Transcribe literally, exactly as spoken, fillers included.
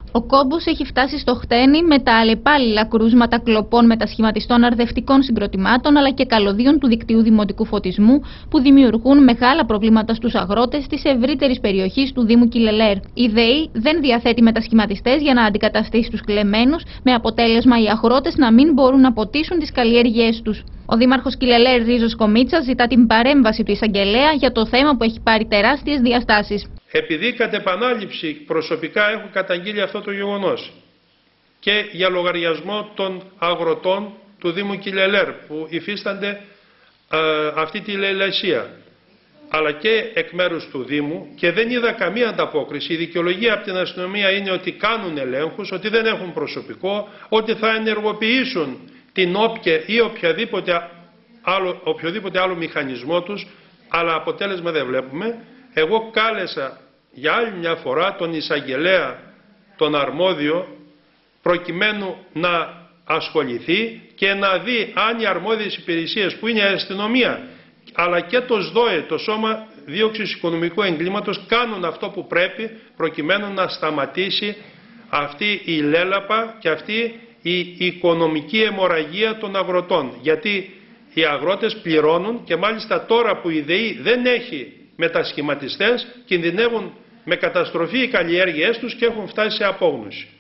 Ο κόμπος έχει φτάσει στο χτένι με τα αλλεπάλληλα κρούσματα κλοπών μετασχηματιστών αρδευτικών συγκροτημάτων αλλά και καλωδίων του δικτύου δημοτικού φωτισμού που δημιουργούν μεγάλα προβλήματα στους αγρότες της ευρύτερης περιοχής του Δήμου Κιλελέρ. Η ΔΕΗ δεν διαθέτει μετασχηματιστές για να αντικαταστήσει τους κλεμμένους, με αποτέλεσμα οι αγρότες να μην μπορούν να ποτίσουν τις καλλιέργειές τους. Ο Δήμαρχος Κιλελέρ Ρίζος Κομίτσας ζητά την παρέμβαση του εισαγγελέα για το θέμα που έχει πάρει τεράστιες διαστάσεις. Επειδή κατ' επανάληψη προσωπικά έχω καταγγείλει αυτό το γεγονός και για λογαριασμό των αγροτών του Δήμου Κιλελέρ που υφίστανται ε, αυτή τη λαιλασία, αλλά και εκ μέρους του Δήμου, και δεν είδα καμία ανταπόκριση. Η δικαιολογία από την αστυνομία είναι ότι κάνουν ελέγχους, ότι δεν έχουν προσωπικό, ότι θα ενεργοποιήσουν την όπια ή οποιαδήποτε άλλο, οποιοδήποτε άλλο μηχανισμό τους, αλλά αποτέλεσμα δεν βλέπουμε. Εγώ κάλεσα για άλλη μια φορά τον εισαγγελέα, τον αρμόδιο, προκειμένου να ασχοληθεί και να δει αν οι αρμόδιες υπηρεσίες που είναι η αστυνομία αλλά και το ΣΔΟΕ, το Σώμα Δίωξης Οικονομικού Εγκλήματος, κάνουν αυτό που πρέπει προκειμένου να σταματήσει αυτή η λέλαπα και αυτή η οικονομική αιμορραγία των αγροτών. Γιατί οι αγρότες πληρώνουν και μάλιστα τώρα που η ΔΕΗ δεν έχει μετασχηματιστές, κινδυνεύουν με καταστροφή οι καλλιέργειές τους και έχουν φτάσει σε απόγνωση.